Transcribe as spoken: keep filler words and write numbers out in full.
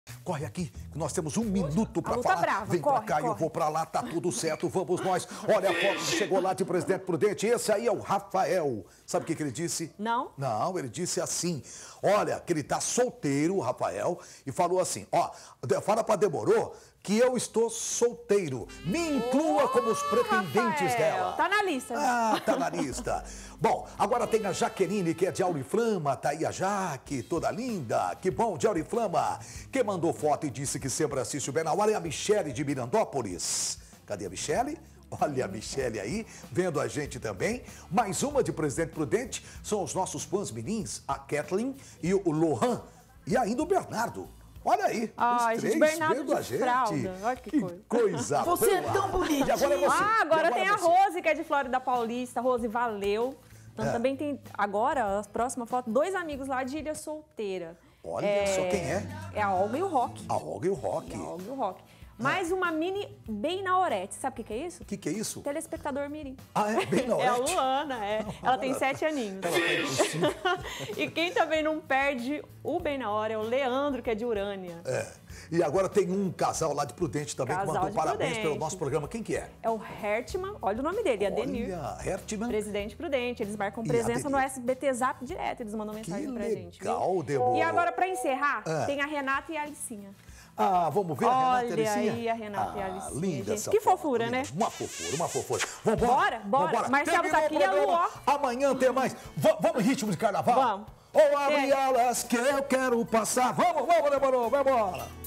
Corre aqui, que nós temos um minuto para falar. Brava. Vem corre, pra cá, corre. eu vou pra lá, tá tudo certo, vamos nós. Olha a foto que chegou lá de Presidente Prudente. Esse aí é o Rafael. Sabe o que, que ele disse? Não. Não, ele disse assim. Olha, que ele tá solteiro, o Rafael, e falou assim, ó, fala pra Demorou que eu estou solteiro. Me inclua oh, como os pretendentes Rafael. dela. Tá na lista. Ah, tá na lista. Bom, agora tem a Jaqueline, que é de Auriflama. Tá aí a Jaque, toda linda. Que bom, de Auriflama. Quem mandou foto e disse que sempre assiste o Bem na Hora é a Michele de Mirandópolis. Cadê a Michele? Olha a Michele aí, vendo a gente também. Mais uma de Presidente Prudente são os nossos fãs menins, a Kathleen e o Lohan. E ainda o Bernardo. Olha aí, ah, os gente, três Bernardo vendo a de gente. Fralda. Olha que, que coisa. coisa Você boa. é tão bonito. E agora é você. Ah, agora, agora tem é a você. Rose, que é de Flórida Paulista. Rose, valeu. Então É. também tem, agora, a próxima foto, dois amigos lá de Ilha Solteira. Olha é, só quem é. É a Olga e o Rock. A Olga e o Rock. É a Olga e o Rock. Mais uma mini bem na Orete. Sabe o que, que é isso? O que, que é isso? Telespectador mirim. Ah, é? Bem na É a Orete? Luana, é. Ela tem sete aninhos. Ela tem cinco. E quem também não perde o Bem na Hora é o Leandro, que é de Urânia. É. E agora tem um casal lá de Prudente também Casal que mandou de parabéns Prudente. pelo nosso programa. Quem que é? É o Hertman, olha o nome dele, Adenir. Olha, Hertman. Presidente Prudente. Eles marcam E presença no Adenir. S B T Zap direto, eles mandam mensagem Que pra gente. legal, viu? Demorou. E agora, pra encerrar, É. tem a Renata e a Alicinha. Ah, vamos ver a Renata e a Olha Alicinha? aí a Renata ah, e a Alicinha, linda gente. essa Que foto, fofura, linda. né? Uma fofura, uma fofura. Vambora? Bora, bora. Vambora. Marcelo Terminou tá aqui o e a programa. Lu, Amanhã tem mais. V vamos em ritmo de carnaval? Vamos. Ou abre Tem. elas que eu quero passar. Vamos, vamos, Demorou, vamos embora.